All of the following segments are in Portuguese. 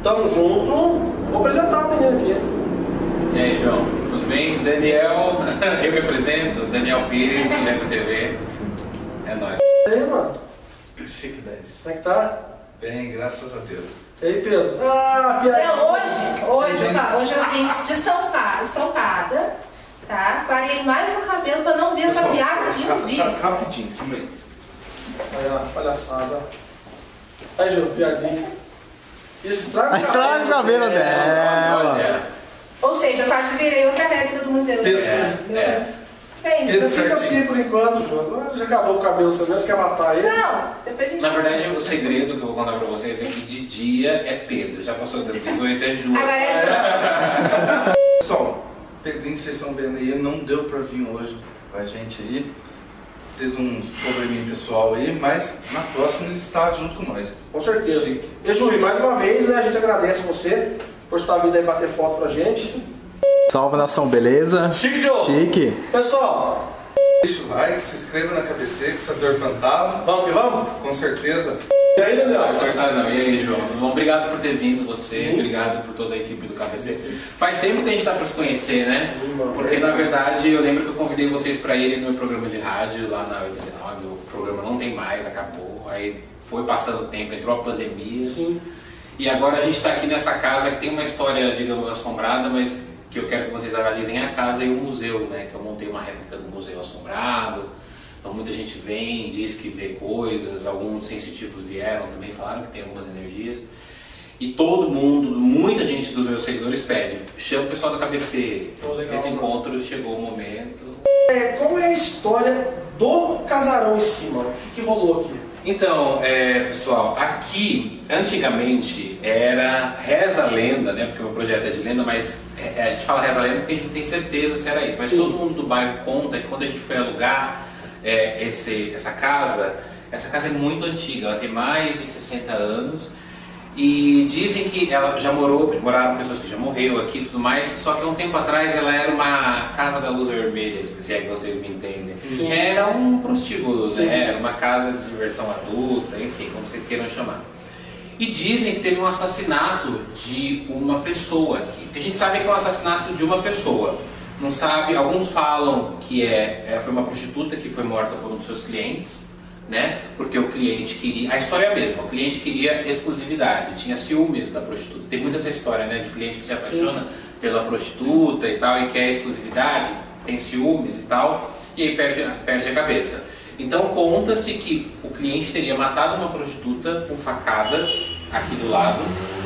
Tamo junto. Vou apresentar o menino aqui. E aí, João, tudo bem? Daniel, eu me apresento, Daniel Pires, do Lembra TV. É nóis. E aí, mano? Chique 10. Como é que tá? Bem, graças a Deus. E aí, Pedro? Ah, piadinha. Hoje eu vim de estampada, tá? Clarei mais o cabelo pra não ver essa piada de um vídeo. Rapidinho, calma aí. Olha lá, palhaçada. Aí, Ju, piadinha. Isso estraga o Estraga o cabelo dela. Olha, Ou seja, eu quase virei outra réplica do museu. Bem, Pedro, Fica assim por enquanto, Ju. Agora já acabou o cabelo, você mesmo quer matar ele? não, depois a gente... na verdade, o segredo que eu vou contar pra vocês é que de dia é Pedro, já passou das 18, é Ju. Agora é Pessoal, Pedrinho que vocês estão vendo aí, não deu pra vir hoje com a gente aí. Fez uns probleminha pessoal aí, mas na próxima ele está junto com nós. Com certeza. E Ju, mais uma vez, né, a gente agradece você por estar vindo aí bater foto pra gente. Salve, nação, beleza? Chique, Joe. Chique. Pessoal, Deixa o like, se inscreva na KBC, Caçador Fantasma, vamos que vamos? com certeza. E aí, Daniel? Não, e aí, João, tudo bom? Obrigado por ter vindo, você, obrigado por toda a equipe do KBC. Faz tempo que a gente tá pra se conhecer, né? Porque na verdade eu lembro que eu convidei vocês pra irem no meu programa de rádio lá na 89, o programa não tem mais, acabou. Aí foi passando o tempo, entrou a pandemia. Sim. E agora a gente está aqui nessa casa que tem uma história, digamos, assombrada, mas que eu quero que vocês analisem a casa e o museu, né? Que eu montei uma réplica do Museu Assombrado. Então muita gente vem, diz que vê coisas, alguns sensitivos vieram também, falaram que tem algumas energias. E todo mundo, muita gente dos meus seguidores pede, chama o pessoal da KBC. Legal, Esse mano. encontro chegou o momento. Qual é a história do casarão em cima? O que rolou aqui? Então, pessoal, aqui antigamente reza a lenda, né? Porque o meu projeto é de lenda, mas a gente fala reza a lenda porque a gente não tem certeza se era isso. Mas Sim. todo mundo do bairro conta que quando a gente foi alugar essa casa é muito antiga, ela tem mais de 60 anos. E dizem que ela já moraram pessoas que já morreram aqui e tudo mais, só que há um tempo atrás ela era uma casa da luz vermelha, se é que vocês me entendem. Sim. Era um prostíbulo, Sim. né? Era uma casa de diversão adulta, enfim, como vocês queiram chamar. E dizem que teve um assassinato de uma pessoa aqui. O que a gente sabe é que é um assassinato de uma pessoa. Não sabe, alguns falam que foi uma prostituta que foi morta por um dos seus clientes, né? Porque o cliente queria, a história é a mesma, o cliente queria exclusividade, tinha ciúmes da prostituta. Tem muita essa história, né, de cliente que se apaixona pela prostituta e tal e quer exclusividade, tem ciúmes e tal, e aí perde a cabeça. Então conta-se que o cliente teria matado uma prostituta com facadas aqui do lado,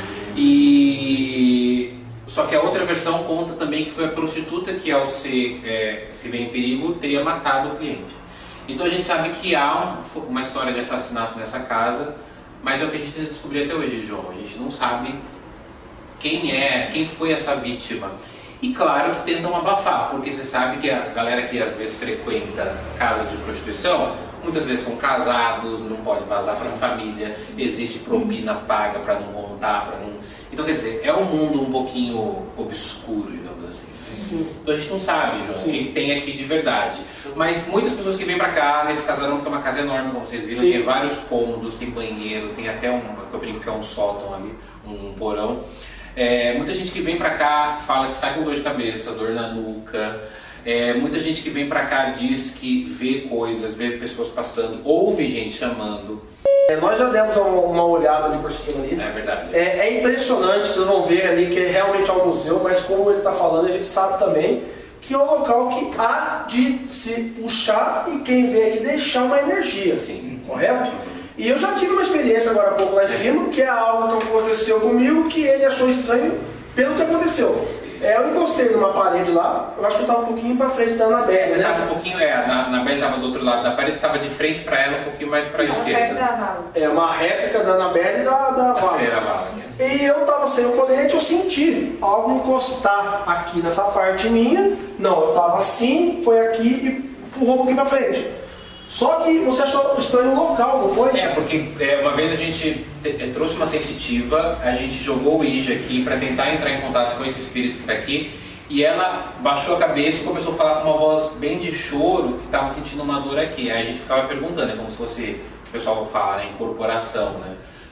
e só que a outra versão conta também que foi a prostituta que, ao se ver em perigo, teria matado o cliente. Então a gente sabe que há uma história de assassinato nessa casa, mas é o que a gente tenta descobrir até hoje, João. A gente não sabe quem foi essa vítima. E claro que tentam abafar, porque você sabe que a galera que às vezes frequenta casas de prostituição, muitas vezes são casados, não pode vazar para a família, existe propina paga para não contar, para não... Então quer dizer, é um mundo um pouquinho obscuro, digamos assim. Sim. Então a gente não sabe, João, Sim. quem tem aqui de verdade. Mas muitas pessoas que vêm pra cá, nesse casarão, que é uma casa enorme, como vocês viram, Sim. tem vários cômodos, tem banheiro, tem até que eu brinco que é um sótão ali, um porão. Muita gente que vem pra cá fala que sai com dor de cabeça, dor na nuca. Muita gente que vem pra cá diz que vê coisas, vê pessoas passando, ouve gente chamando. Nós já demos uma olhada ali por cima ali. É verdade. É impressionante, vocês vão ver ali que realmente é um museu, mas como ele está falando, a gente sabe também que é um local que há de se puxar e quem vem aqui deixar uma energia. Sim. Correto? E eu já tive uma experiência agora há pouco lá em cima, que é algo que aconteceu comigo, que ele achou estranho pelo que aconteceu. Eu encostei numa parede lá, eu acho que eu estava um pouquinho para frente da Anabelle, Você né? estava um pouquinho, a Anabelle estava do outro lado da parede, estava de frente para ela, um pouquinho mais para a perto esquerda. da vala. É uma réplica da Anabelle e da Vala. Feira Vala. E eu tava sem o colete, eu senti algo encostar aqui nessa parte minha. Não, eu tava assim, foi aqui e empurrou um pouquinho pra frente. Só que você achou estranho o local, não foi? Porque uma vez a gente trouxe uma sensitiva, a gente jogou o Ouija aqui para tentar entrar em contato com esse espírito que está aqui, e ela baixou a cabeça e começou a falar com uma voz bem de choro, que estava sentindo uma dor aqui. Aí a gente ficava perguntando, é como se fosse, o pessoal fala, né, incorporação, né?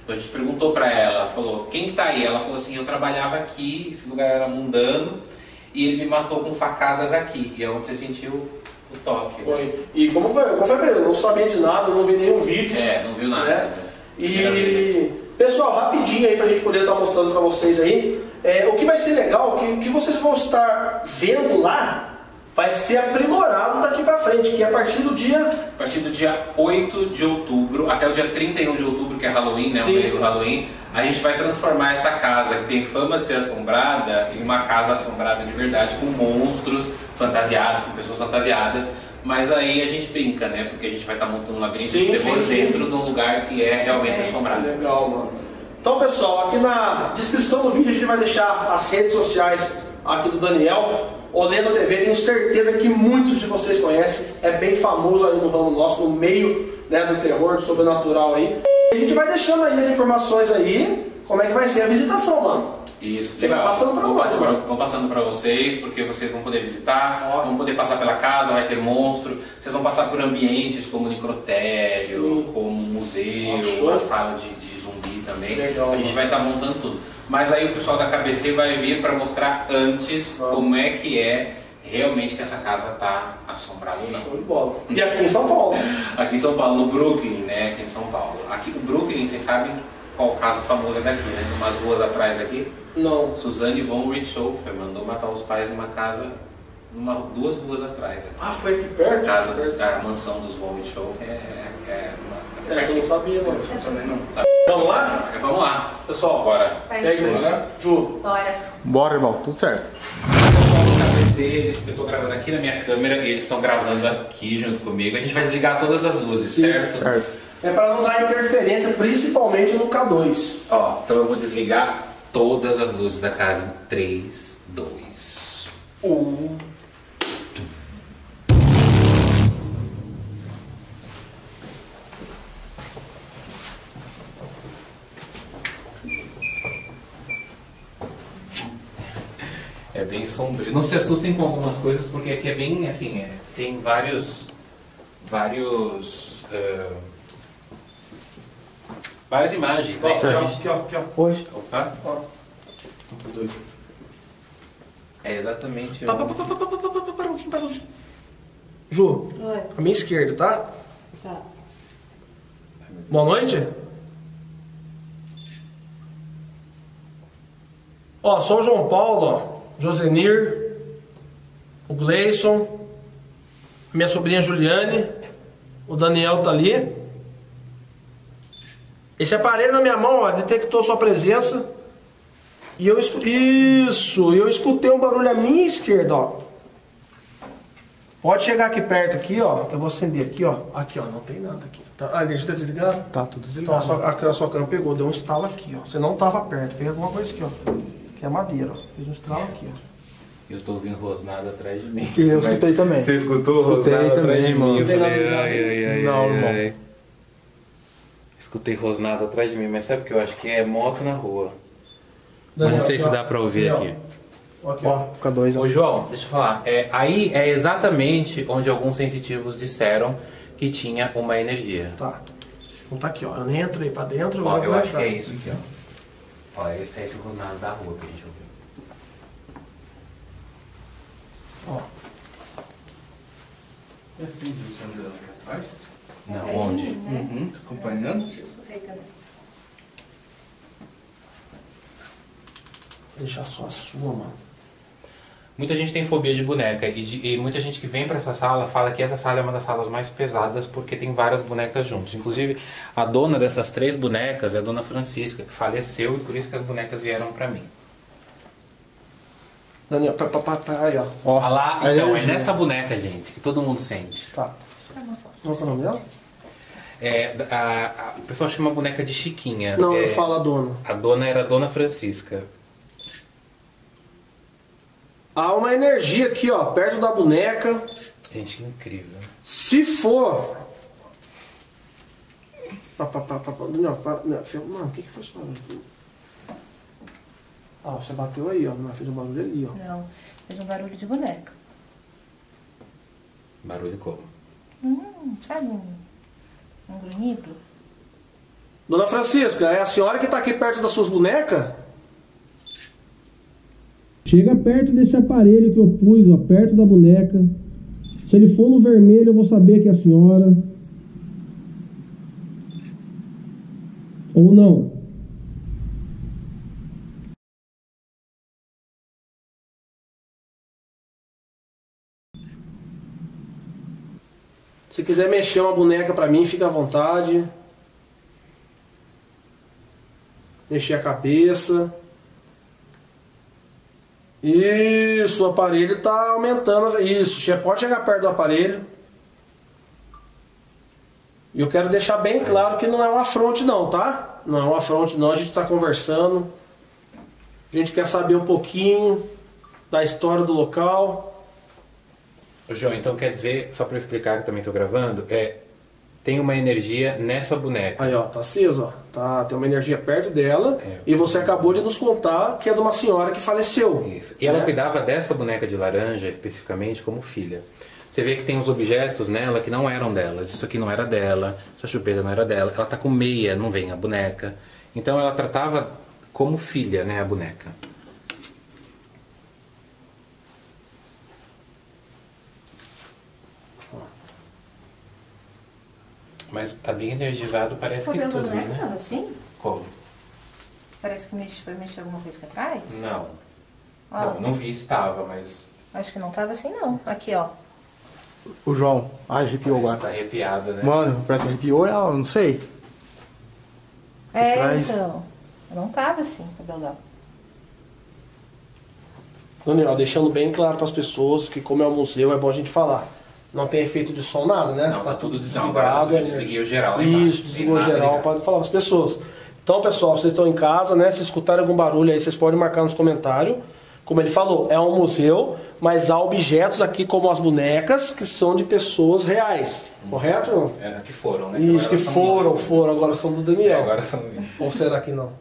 Então a gente perguntou pra ela, falou, quem que tá aí? Ela falou assim, eu trabalhava aqui, esse lugar era mundano, e ele me matou com facadas aqui. E é onde você sentiu o toque. Foi. E como foi mesmo? Eu não sabia de nada, não vi nenhum vídeo. Não viu nada. Né? E, pessoal, rapidinho aí pra gente poder estar mostrando pra vocês aí, o que vai ser legal, o que vocês vão estar vendo lá, vai ser aprimorado daqui pra frente, que é a partir do dia 8 de outubro, até o dia 31 de outubro, que é Halloween, né? O mês do Halloween, a gente vai transformar essa casa, que tem fama de ser assombrada, em uma casa assombrada de verdade, com monstros fantasiados, com pessoas fantasiadas. Mas aí a gente brinca, né? Porque a gente vai estar montando um labirinto de terror dentro de um lugar que é realmente assombrado. Legal, mano. Então, pessoal, aqui na descrição do vídeo a gente vai deixar as redes sociais aqui do Daniel. Olenda TV, tenho certeza que muitos de vocês conhecem, é bem famoso aí no ramo nosso, no meio, né, do terror, do sobrenatural aí. A gente vai deixando aí as informações aí, como é que vai ser a visitação, mano. Isso, você vai passando para nós, vão passando para vocês, porque vocês vão poder visitar, vão poder passar pela casa, vai ter monstro, vocês vão passar por ambientes como necrotério, como museu, uma sala de zumbi também. Legal, a gente vai estar montando tudo. Mas aí o pessoal da KBC vai vir para mostrar antes como é que é realmente que essa casa tá assombrada ou não. Show de bola. E aqui em São Paulo? Aqui em São Paulo, no Brooklyn, né? Aqui em São Paulo. Aqui o Brooklyn, vocês sabem qual caso famoso é daqui, né? Umas ruas atrás aqui. Não. Suzanne von Richthofen mandou matar os pais numa casa, duas ruas atrás. Aqui. Ah, foi aqui perto? A casa da mansão dos von Richthofen eu não sabia, mano. Também não. Vamos lá? Vamos lá. Pessoal, bora. Pega isso. Ju. Bora. Bora, irmão, tudo certo. Eu estou gravando aqui na minha câmera e eles estão gravando aqui junto comigo. A gente vai desligar todas as luzes, certo? Certo. É para não dar interferência, principalmente no K2. Ó, então eu vou desligar todas as luzes da casa em 3, 2, 1. É bem sombrio. Não se assustem com algumas coisas, porque aqui é bem, enfim, tem várias imagens, né? Aqui, ó. Hoje. Opa. Ó. É exatamente. Para um pouquinho. Ju, Oi. à minha esquerda, tá? Tá. Boa noite. Ó, sou o João Paulo, ó. Josenir, o Gleison, minha sobrinha Juliane, o Daniel tá ali. Esse aparelho na minha mão, ó, detectou sua presença. E eu escutei um barulho à minha esquerda, ó. Pode chegar aqui perto aqui, ó. Eu vou acender aqui, ó. Aqui, ó, não tem nada aqui. Tá, a energia tá desligada? Tá tudo Então, desligado. a sua câmera pegou, deu um estalo aqui, ó. Você não tava perto, fez alguma coisa aqui, ó. Que é madeira, ó. Fez um estralo aqui, ó. Eu tô ouvindo rosnado atrás de mim. E eu escutei também. Você escutou o Escutei rosnado atrás também, de mim? mano. Eu falei, ai. Não, irmão. Escutei rosnado atrás de mim, mas sabe o que eu acho que é moto na rua. Daniel, Mas não sei aqui, se ó. dá pra ouvir ó. aqui. Aqui, ó. Ó, K2, ó. Ô João, deixa eu falar. Aí é exatamente onde alguns sensitivos disseram que tinha uma energia. Tá. Então tá aqui, ó. Eu nem entrei pra dentro, Ó, agora eu vou acho que entrar. é isso aqui, ó. Ó, é esse rosnado da rua que a gente ouviu. Ó. Esse vídeo você andando aqui atrás? Não, onde? Uhum, tá acompanhando? Escutei também. Vou deixar só a sua, mano. Muita gente tem fobia de boneca e muita gente que vem pra essa sala fala que essa sala é uma das salas mais pesadas porque tem várias bonecas juntos. Inclusive, a dona dessas 3 bonecas é a dona Francisca, que faleceu e por isso que as bonecas vieram pra mim. Daniel, tá aí, ó. Ó, Olha lá, a então, é energia. nessa boneca, gente, que todo mundo sente. Tá. Qual que é o nome dela? O pessoal chama a boneca de Chiquinha. Não, eu falo a dona. A dona era a dona Francisca. Há uma energia aqui, ó, perto da boneca. Gente, que incrível. Se for... Daniel, mano, o que foi esse barulho? Ah, você bateu aí, ó. Mas fez um barulho ali, ó. Não, fez um barulho de boneca. Barulho como? Sabe um grunhido? Dona Francisca, é a senhora que está aqui perto das suas bonecas? Chega perto desse aparelho que eu pus, ó, perto da boneca. Se ele for no vermelho, eu vou saber que é a senhora. Ou não. Se quiser mexer uma boneca pra mim, fica à vontade. Mexer a cabeça. Isso, o aparelho está aumentando. Isso, você pode chegar perto do aparelho. E eu quero deixar bem claro que não é um afronte não, tá? Não é um afronte não, a gente está conversando. A gente quer saber um pouquinho da história do local. Ô, João, então quer dizer, só para eu explicar que também estou gravando, tem uma energia nessa boneca. Aí ó, tá aceso, ó. Tá, tem uma energia perto dela. E você acabou de nos contar que é de uma senhora que faleceu. Isso. E ela cuidava dessa boneca de laranja especificamente como filha. Você vê que tem uns objetos nela que não eram delas. Isso aqui não era dela, essa chupeta não era dela. Ela tá com meia, não vem a boneca. Então ela tratava como filha, né, a boneca. Mas tá bem energizado, parece que tudo, né? né? Tava assim? Como? Parece que foi mexer alguma coisa aqui atrás? Não. Ó. Bom, não vi se tava, mas... Acho que não tava assim, não. Aqui, ó. O João. Ai, arrepiou Parece agora. tá arrepiado, né? Mano, parece que arrepiou, eu não sei. É, Atrás. então. Não tava assim, o cabelo dela. Daniel, deixando bem claro para as pessoas que como é um museu, é bom a gente falar. Não tem efeito de som, nada, né? Não, tá tudo não, desligado. agora eu desliguei o geral lá embaixo. Isso, desligou o Tem nada geral ligado. para falar para as pessoas. Então, pessoal, vocês estão em casa, né? Se escutarem algum barulho aí, vocês podem marcar nos comentários. Como ele falou, é um museu, mas há objetos aqui como as bonecas que são de pessoas reais. Correto? Que foram, né? Isso, que Agora são minhas. foram, agora são do Daniel. Agora são minhas. Ou será que não?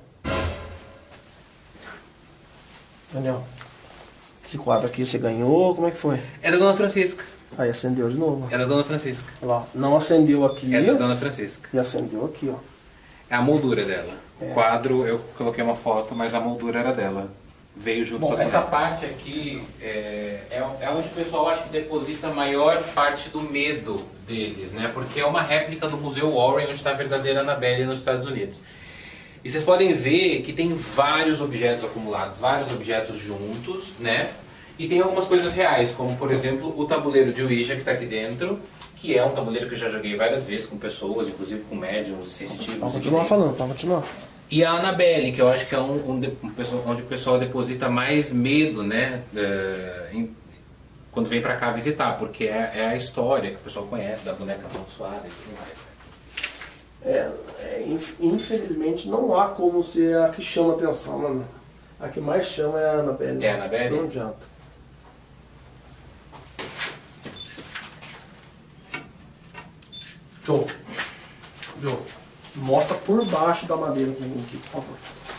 Daniel, esse quadro aqui você ganhou, como é que foi? É da Dona Francisca. Aí acendeu de novo. É da Dona Francisca. Olha lá, não acendeu aqui É da Dona Francisca. e acendeu aqui, ó. É a moldura dela. O quadro, eu coloquei uma foto, mas a moldura era dela. Veio junto com as essa parte aqui é onde o pessoal acho que deposita a maior parte do medo deles, né? Porque é uma réplica do Museu Warren, onde está a verdadeira Annabelle nos Estados Unidos. E vocês podem ver que tem vários objetos acumulados, vários objetos juntos, né? E tem algumas coisas reais, como por exemplo o tabuleiro de Ouija que está aqui dentro, que é um tabuleiro que eu já joguei várias vezes com pessoas, inclusive com médiums sensitivos. Pode continuar falando, pode continuar. E a Annabelle, que eu acho que é onde o pessoal deposita mais medo, né? Quando vem pra cá visitar, porque é a história que o pessoal conhece da boneca amaldiçoada e tudo mais. Infelizmente não há como ser a que chama atenção, mano. A que mais chama é a Annabelle. É a Annabelle? Não adianta. Joe, mostra por baixo da madeira pra mim aqui, por favor.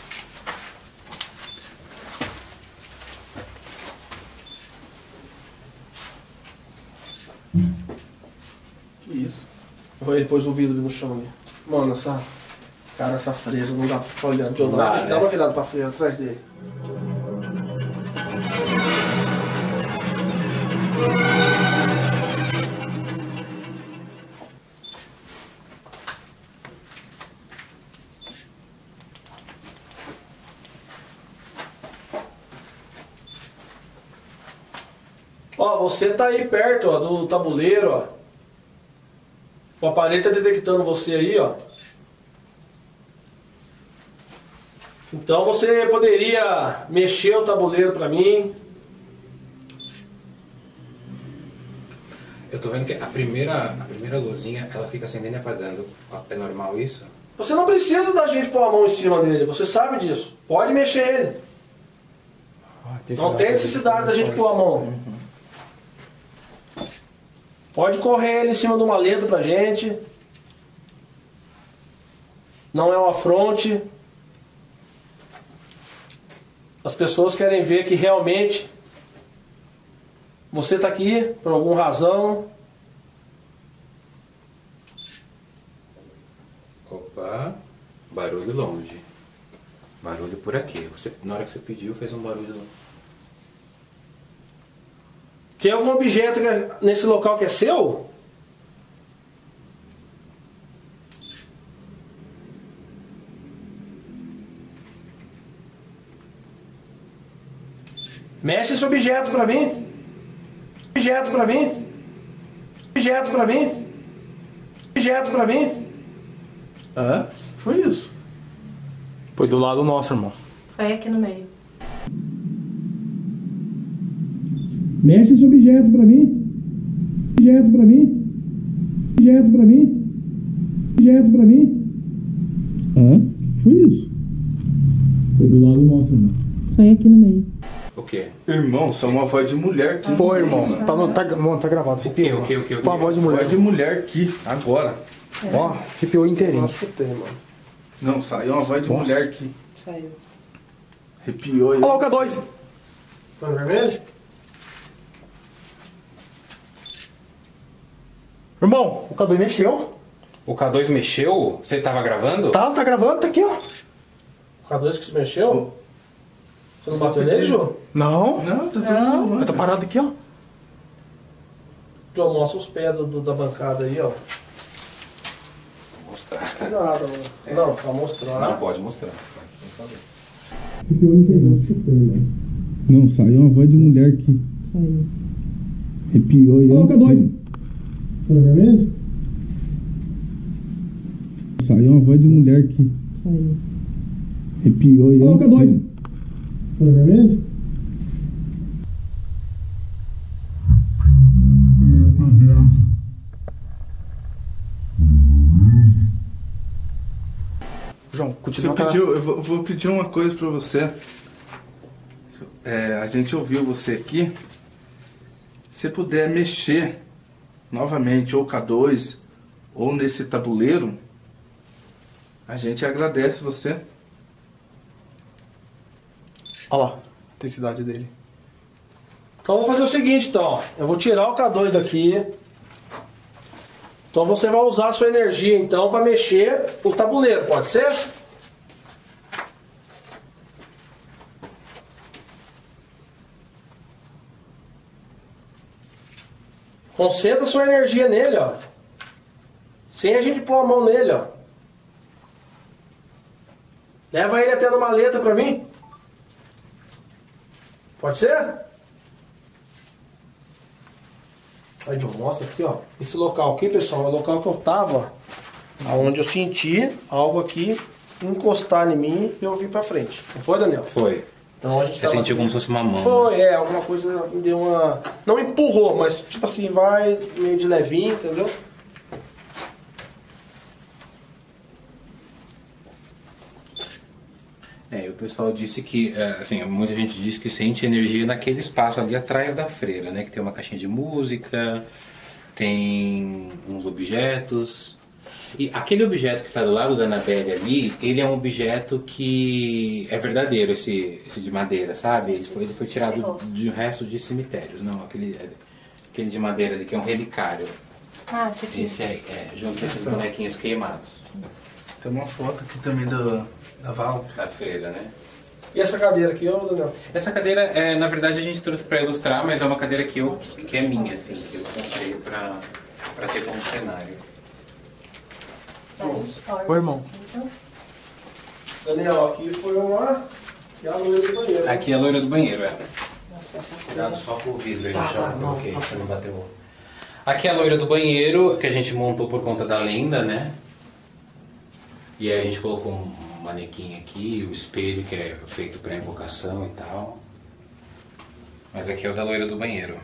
Que isso? Ele pôs o vidro no chão ali. Mano, essa freira não dá pra ficar olhando. Joe, dá uma virada pra freira atrás dele. Ó, você tá aí perto, ó, do tabuleiro, ó. O aparelho tá detectando você aí, ó. Então você poderia mexer o tabuleiro pra mim. Eu tô vendo que a primeira luzinha, ela fica acendendo e apagando. É normal isso? Você não precisa da gente pôr a mão em cima dele, você sabe disso. Pode mexer ele. Não tem necessidade da gente pôr a mão. Pode correr ele em cima de uma letra pra gente. Não é um afronte. As pessoas querem ver que realmente você está aqui por alguma razão. Opa. Barulho longe. Barulho por aqui. Na hora que você pediu, fez um barulho. Tem algum objeto nesse local que é seu? Mexe esse objeto pra mim. Objeto pra mim. Objeto pra mim. Objeto pra mim. É? Foi isso. Foi do lado nosso, irmão. Foi aqui no meio. Mexe esse objeto pra mim. Objeto pra mim. Objeto pra mim. Objeto pra mim. É? Foi isso. Foi do lado nosso, irmão. Foi aqui no meio. O quê? Irmão, só uma voz de mulher aqui. Foi, irmão. Tá gravado. O quê? Foi uma voz de mulher. Voz de mulher aqui, agora. Ó, arrepiou inteirinho. Não escutei, mano. Não, saiu uma voz de Nossa. mulher aqui. Saiu. Arrepiou aí. Olha lá o K2. Foi no vermelho? Irmão, o K2 mexeu. O K2 mexeu? Você tava gravando? Tá gravando, tá aqui, ó. O K2 que se mexeu? Você não bateu nele, Jô? Não. Não, tá tudo bom. Tá parado aqui, ó. Jô, mostra os pés da bancada aí, ó. Vou mostrar. Cuidado, mano. Não, pra mostrar. Não, pode mostrar. Não, saiu uma voz de mulher aqui. Saiu. Arrepiou aí. Olha o K2. Foi no vermelho? Saiu uma voz de mulher aqui. Saiu. Arrepiou aí. Olha o K2. Foi no vermelho? João, Você continua. pediu, eu vou pedir uma coisa pra você. A gente ouviu você aqui. Se puder mexer novamente, ou K2, ou nesse tabuleiro, a gente agradece você. Olha lá, a intensidade dele. Então vou fazer o seguinte, então. Ó. Eu vou tirar o K2 daqui. Então você vai usar a sua energia, então, para mexer o tabuleiro, pode ser? Concentra a sua energia nele, ó. Sem a gente pôr a mão nele, ó. Leva ele até na maleta pra mim. Pode ser? Aí, John, mostra aqui, ó. Esse local aqui, pessoal, é o local que eu tava, ó. Onde eu senti algo aqui encostar em mim e eu vim pra frente. Não foi, Daniel? Foi. Então a gente Você sentiu como se fosse uma mão. Foi, alguma coisa me deu uma... Não empurrou, mas tipo assim, vai meio de levinho, entendeu? E o pessoal disse que, assim, muita gente diz que sente energia naquele espaço ali atrás da freira, né? Que tem uma caixinha de música, tem uns objetos. E aquele objeto que está do lado da Anabelle ali, ele é um objeto que é verdadeiro, esse de madeira, sabe? Ele foi tirado de um resto de cemitérios, não, aquele de madeira ali, que é um relicário. Ah, esse aqui. Esse aí, junto com esses bonequinhos queimados. Tem uma foto aqui também da Val. Da freira, né? E essa cadeira aqui, ô Daniel? Essa cadeira, na verdade, a gente trouxe para ilustrar, mas é uma cadeira que é minha, assim, que eu comprei para ter como cenário. Oi, irmão. Daniel, aqui foi uma... Aqui é a loira do banheiro. Aqui é a loira do banheiro, Cuidado só com o vidro, a gente já coloquei, você não bateu. Aqui é a loira do banheiro, que a gente montou por conta da lenda, né? E aí a gente colocou um manequim aqui, o espelho que é feito para invocação e tal. Mas aqui é o da loira do banheiro.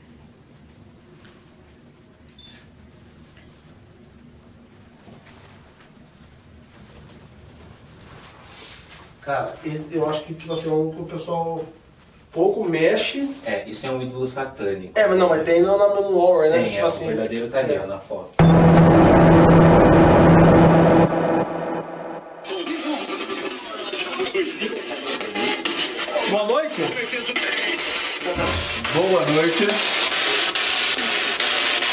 Cara, eu acho que tipo assim, é um que o pessoal pouco mexe. Isso é um ídolo satânico. Mas não, mas tem no War, né? Tem, tipo assim, o verdadeiro tá ali, ó, na foto. Boa noite. Boa noite.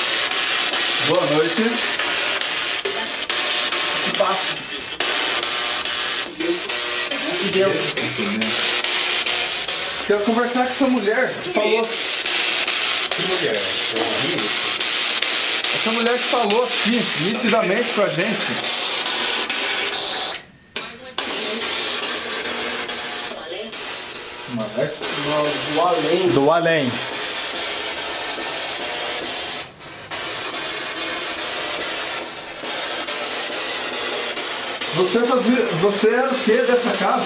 Boa noite. Que passa. aqui dentro. Quero conversar com essa mulher que falou. Que mulher? Eu ouvi isso. Essa mulher que falou aqui, nitidamente com a gente. Do além. Do além. Você era o que dessa casa?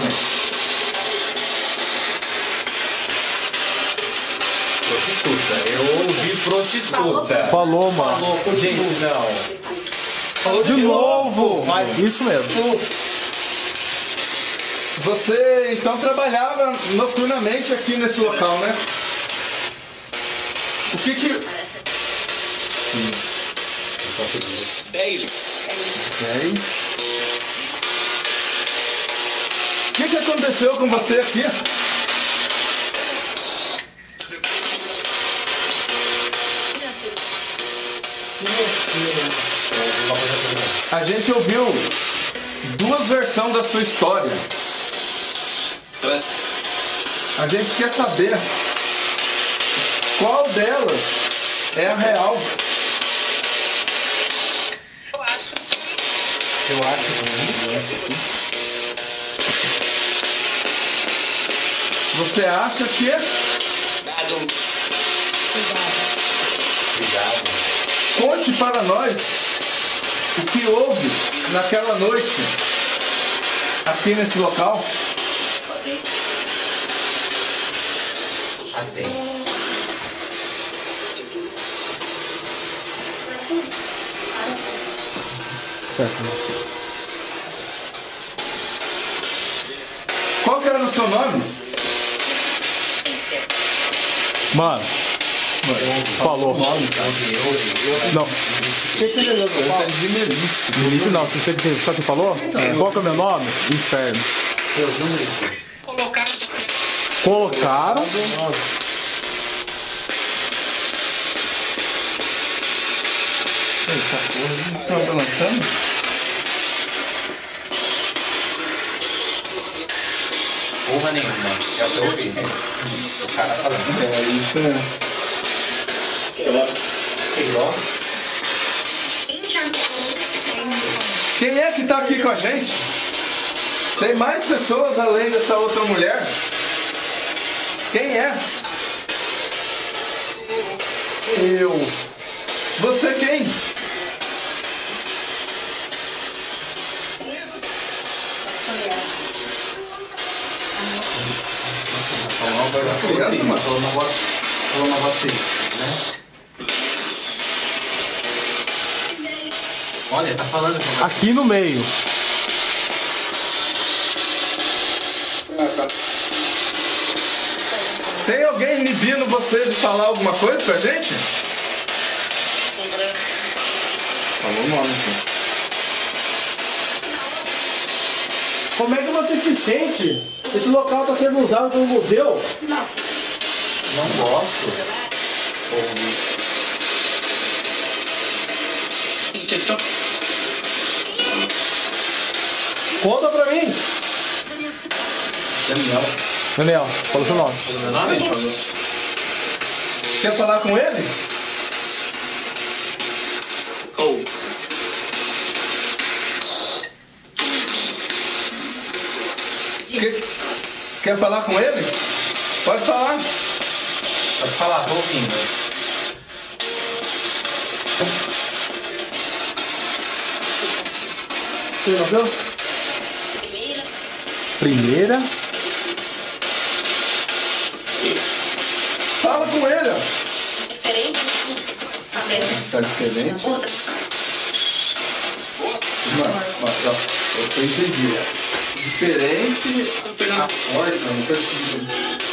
Prostituta. Eu ouvi prostituta. Falou, mano. Falou, gente, não. Falou De novo! Isso mesmo. Você então trabalhava noturnamente aqui nesse local, né? O que que... Sim. 10. O que aconteceu com você aqui? A gente ouviu duas versões da sua história. A gente quer saber qual delas é a real. Eu acho que Você acha que... Obrigado. Conte para nós o que houve naquela noite aqui nesse local. Assim. Certo. Qual que era o seu nome? Mano. Falou. Não. O que você entendeu? Eu entendi Melissa. No início não, você só que falou? Qual que é o meu nome? Inferno. Colocaram. Essa porra não tá balançando? Porra nenhuma. É o que eu ouvi. O cara falando. É, isso é... Quem é que tá aqui com a gente? Tem mais pessoas além dessa outra mulher? Quem é? Eu. Você quem? Falou uma voz triste, né? Olha, tá falando com Aqui no meio. Tem alguém inibindo você de falar alguma coisa pra gente? Falou o nome aqui. Como é que você se sente? Esse local está sendo usado como museu? Não gosto. Conta pra mim. Daniel, fala o seu nome. Meu nome? Ele falou. Quer falar com ele? Quer falar com ele? Pode falar. Pode falar, tô ouvindo. Você não viu? Primeira. Fala com ele. Tá diferente? Não, eu entendi. Diferente a porta, não preciso.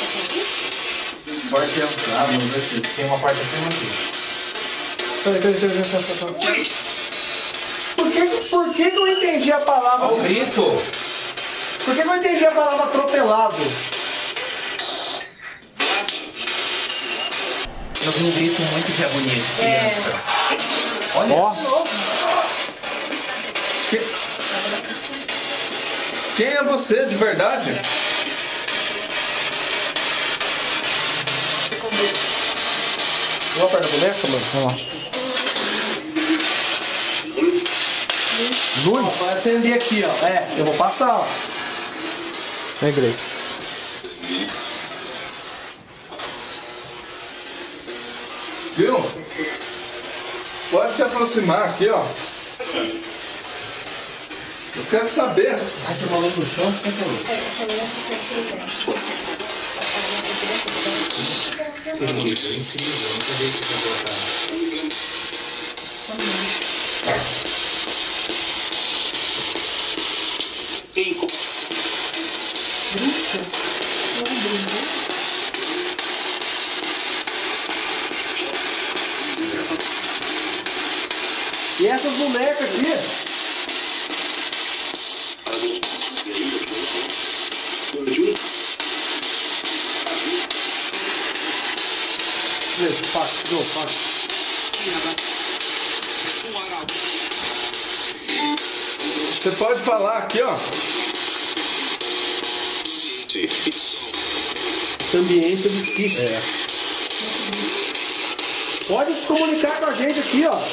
Pode entrar, não precisa. Tem uma porta aqui e uma aqui. Peraí. Por que eu entendi a palavra... Olha o grito. Por que eu entendi a palavra atropelado? Eu vi um grito muito de agonia de criança. Olha. Ó. Quem é você de verdade? Vamos perto da boneca, mano? Vamos lá. Luz? Vai acender aqui, ó. É, eu vou passar, ó. Vem, Grace. Viu? Pode se aproximar aqui, ó. Eu quero saber. Ai, tem uma luz no chão, você quer falou? E essas bonecas aqui? Beleza, paga. Você pode falar aqui, ó. Esse ambiente é difícil. É. Pode se comunicar com a gente aqui, ó.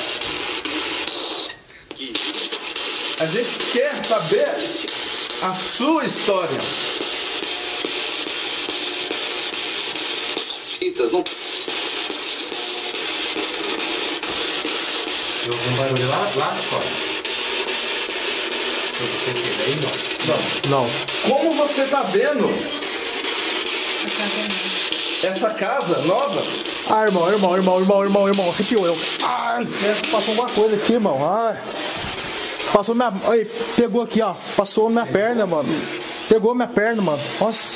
A gente quer saber a sua história. Eu ouvi um barulho lá fora. Você fez aí, não? Não. Como você tá vendo essa casa nova? Ah, irmão. Arrepiou eu. Ai, passou alguma coisa aqui, irmão. Ai. Passou minha... Aí, pegou aqui, ó. Passou minha perna, mano. Pegou minha perna, mano. Nossa.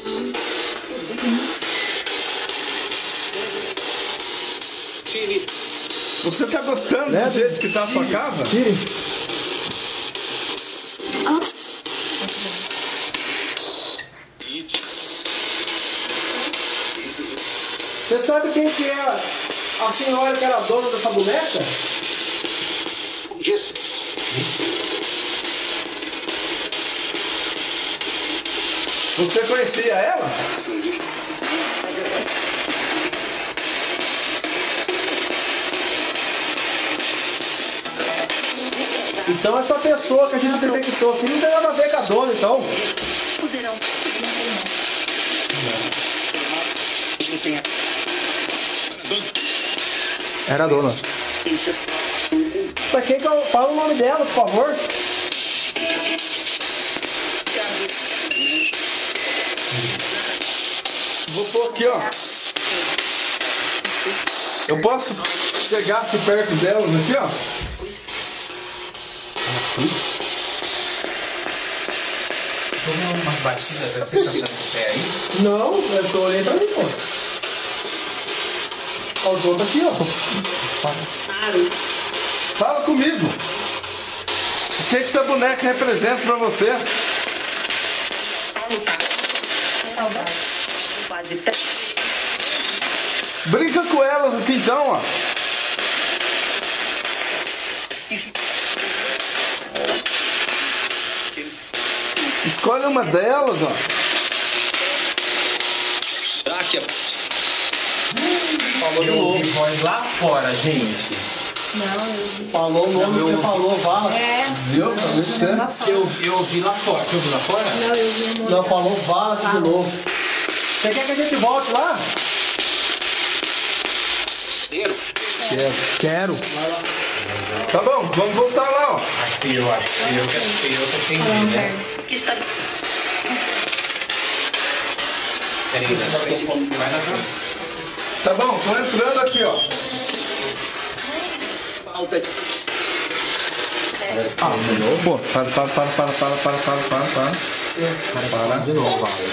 Você tá gostando do jeito que tá a sua casa? Tire. Você sabe quem que é a senhora que era dona dessa boneca? Você conhecia ela? Então essa pessoa que a gente detectou aqui não tem nada a ver com a dona, então. Era a dona. Pra quem que eu falo o nome dela, por favor? Vou pôr aqui, ó. Eu posso chegar aqui perto delas aqui, ó. Tomou umas batidas, você tá fazendo o pé aí? Não, eu só olhei pra mim, pô. Ó, o João tá aqui, ó. Fala comigo. O que essa boneca representa pra você? Saudade. Quase. Brinca com elas aqui então, ó. Escolhe uma delas, ó. Falou de novo. Voz lá fora, gente. Falou o nome, você falou, Vala. Viu? Você? Eu ouvi lá fora. Você ouviu lá fora? Não, falou Vala aqui de novo. Você quer que a gente volte lá? Quero. Tá bom, vamos voltar lá, ó. Acho que eu tô sem né? Peraí, na frente, vai na frente. Tá bom, tô entrando aqui, ó. Ah, de novo? Pô, para. Para de novo, Vala.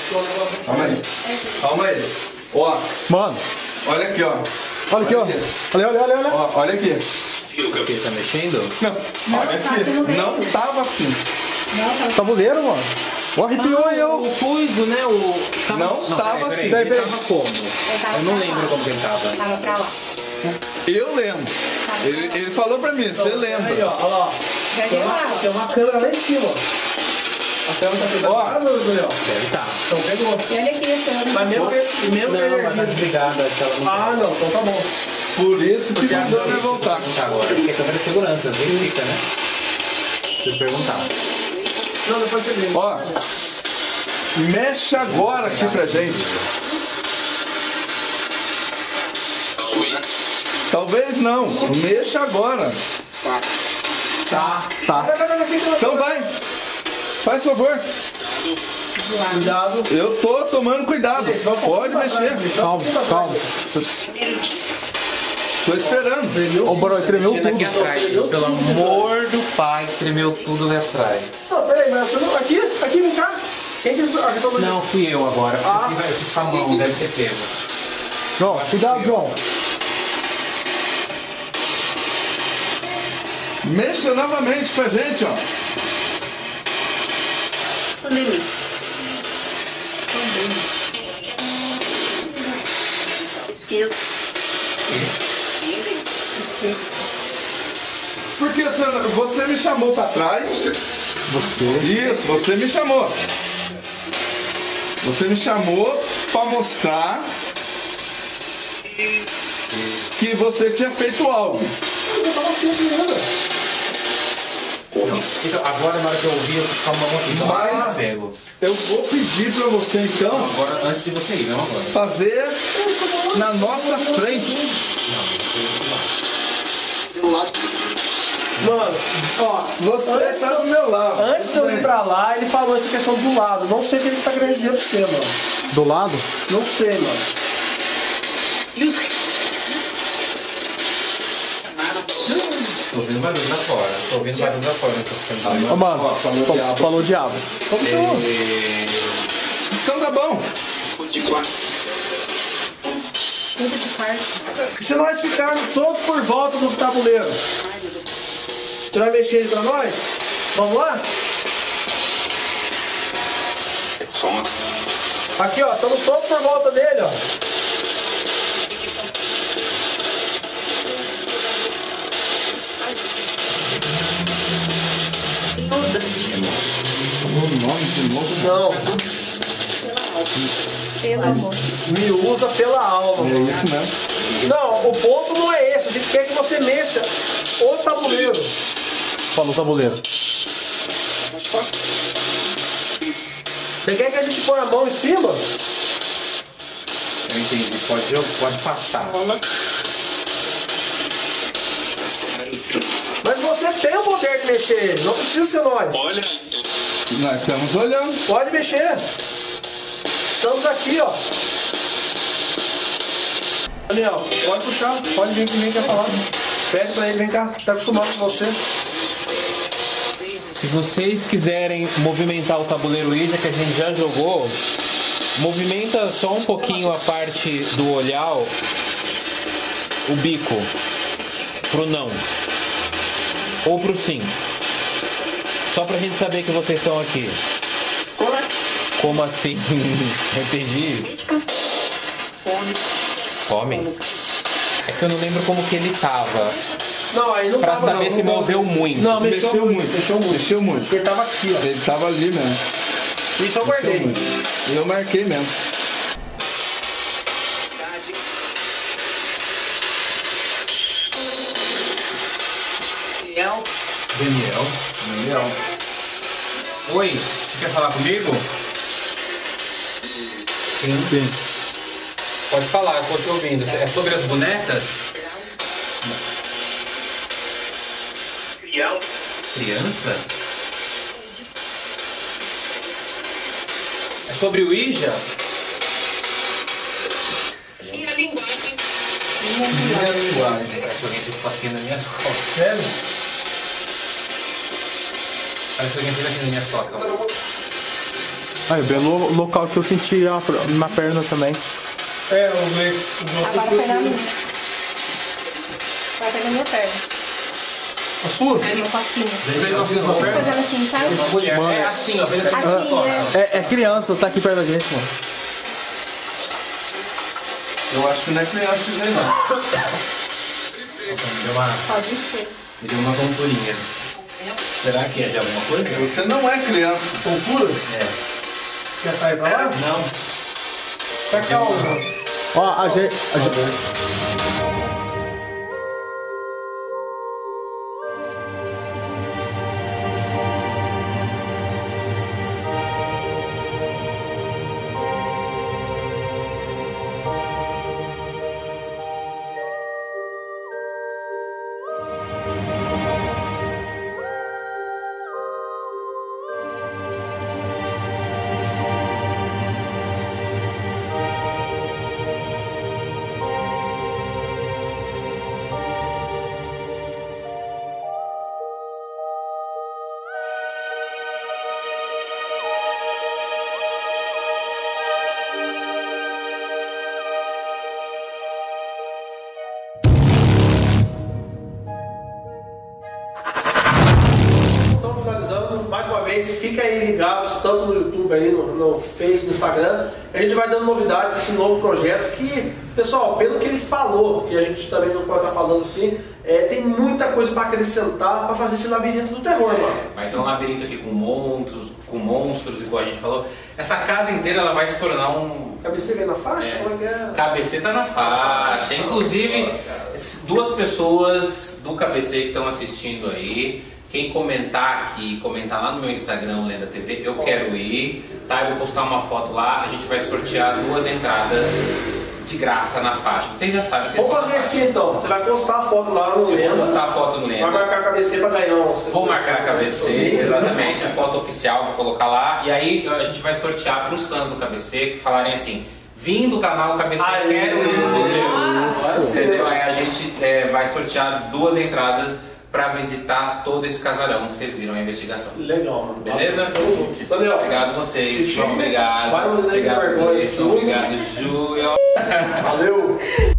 Calma aí. Ó, Mano, olha aqui, ó. olha aqui, ó. Olha. Ó, olha aqui. O que? Tá mexendo? Não, olha aqui. Não tava assim. Tabuleiro, mano. Ó, arrepiou eu. O coiso, né? Não tava assim. Ele tava como? Eu não lembro como que ele tava. Tava pra lá. Eu lembro. Ele falou pra mim, você Aí, lembra. ó. Já Tem deu uma, água. tem uma câmera lá em cima, ó. Até não tá sendo Ó. Daniel. Deve estar. Então pegou. E olha aqui, essa Mas mesmo que Não, energia. mas tá desligada, acho que ela não Ah, não, então tá bom. Por isso que mandou me voltar. tá agora. Porque é câmera de segurança, verifica, né? Se eu perguntar. Não, depois você vê. Ó, mexe agora aqui pra gente. Talvez não, mexa agora. Tá. Fica Então vai, faz favor. Cuidado. Eu tô tomando cuidado, pode mexer. Calma, calma. Tô esperando. Ô, Barão, tremeu Aqui tudo. atrás, pelo amor do pai, tremeu tudo lá atrás. Não, peraí, mas você não. Aqui, vem cá. Quem que a questão do. Não, fui eu agora. Ah. Eu fiz com a mão, deve ter pego. João, cuidado, João. Mexa novamente pra gente, ó. Porque você me chamou pra trás. Você. Isso, você me chamou. Você me chamou pra mostrar que você tinha feito algo. Eu tava assim, ainda. Então, agora na hora que eu ouvi, eu fiz com a mão assim. Mas- Pego. Eu vou pedir pra você então Agora, antes de você ir, não agora. fazer na nossa frente. Mano, ó. Você tá do meu lado. Antes de eu ir pra lá, ele falou essa questão do lado. Não sei o que ele tá querendo dizer pra você, mano. Do lado? Não sei, mano. Tô ouvindo barulho lá fora. Tô ouvindo barulho lá fora. Não tô ficando barulho. Ô, mano, Ó, falou diabo. falou o diabo. Como chamou? Então tá bom. Muda de quarto. Se nós ficarmos todos por volta do tabuleiro, você vai mexer ele pra nós? Vamos lá? Aqui, ó, estamos todos por volta dele, ó. Não, Pelo amor. me usa pela alma. É isso mesmo. Não, o ponto não é esse. A gente quer que você mexa o tabuleiro. Falou o tabuleiro. Você quer que a gente põe a mão em cima? Eu entendi. Pode passar. Mas você tem o poder de mexer ele, não precisa ser nós. Nós estamos olhando. Pode mexer. Estamos aqui, ó. Daniel, pode puxar. Pode vir que vem quer falar. Pede pra ele, vem cá. Tá acostumado com você. Se vocês quiserem movimentar o tabuleiro Ouija que a gente já jogou, movimenta só um pouquinho a parte do olhar, o bico, pro não. Ou pro sim. Só pra gente saber que vocês estão aqui. Como assim? Entendi. Fome? É que eu não lembro como que ele tava. Não, aí não Pra tava, saber não, se não tava. moveu muito. Não, mexeu muito. Mexeu muito. Mexeu muito. Porque ele tava aqui, ó. Ele tava ali mesmo. Isso eu guardei. E eu marquei mesmo. Daniel. Oi, você quer falar comigo? Sim. Sim. Pode falar, eu tô te ouvindo. É sobre as bonecas? Criança? É sobre o Ouija? Minha linguagem. Parece que alguém fez cosquinha nas minhas costas. Sério? Parece que alguém fez assim nas minhas costas. Aí, belo local que eu senti na perna também. É, o inglês. Agora foi na minha. Agora foi na minha perna. A sua? Aí meu cosquinho. Você não fez a perna? Fazendo assim, sabe? Mulher, é assim, ó. Fez assim. Assim, é. É criança, tá aqui perto da gente, mano. Eu acho que não é criança isso aí não. Nossa, me deu uma Pode ser. tonturinha. Será que é de alguma coisa? Você não é criança. Tontura? É. Quer sair pra lá? Não. Pra cá, ó. Ó, a gente... Estamos finalizando, mais uma vez, fica aí ligados, tanto no YouTube, aí, no Face, no Instagram. A gente vai dando novidade desse novo projeto que, pessoal, pelo que ele falou, que a gente também não pode estar falando assim, tem muita coisa para acrescentar para fazer esse labirinto do terror, mano. Vai ter um labirinto aqui com monstros, igual a gente falou. Essa casa inteira ela vai se tornar um... KBC veio na faixa? Como é que é? KBC tá na faixa. Inclusive, duas pessoas do KBC que estão assistindo aí. Quem comentar aqui, comentar lá no meu Instagram, Lenda TV, eu quero ir, tá? Eu vou postar uma foto lá, a gente vai sortear 2 entradas de graça na faixa. Vocês já sabem que Vamos fazer assim então, você vai postar a foto lá no Lenda. Vou postar a foto no Lenda. Vai marcar a KBC pra ganhar um... Vou marcar a KBC, exatamente, a foto oficial, vou colocar lá. E aí a gente vai sortear para os fãs do KBC que falarem assim, vim do canal KBC, quero ir no museu. Entendeu? Aí a gente vai sortear 2 entradas para visitar todo esse casarão que vocês viram a investigação. Legal, mano. Beleza? Daniel. Obrigado a vocês. Obrigado. Vai, Obrigado, Cleiton. Obrigado, Ju. Valeu.